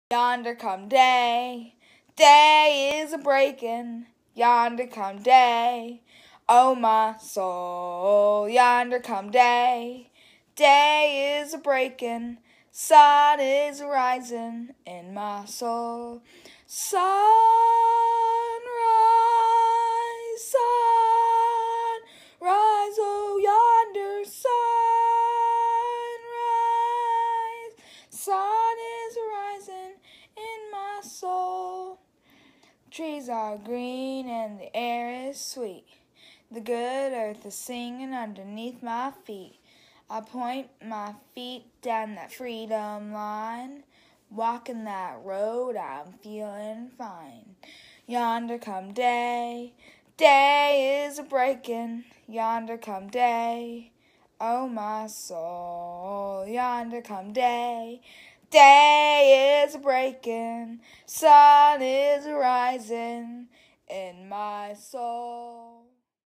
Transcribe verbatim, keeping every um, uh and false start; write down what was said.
Yonder come day, day is a breaking. Yonder come day, oh my soul. Yonder come day, day is a breaking. Sun is rising in my soul. Sunrise, sunrise, oh yonder sunrise. Sun is rising in my soul. Trees are green and the air is sweet. The good earth is singing underneath my feet. I point my feet down that freedom line. Walking that road, I'm feeling fine. Yonder come day, day is a breaking. Yonder come day, oh my soul. Yonder come day, day is a breaking. Sun is rising in my soul.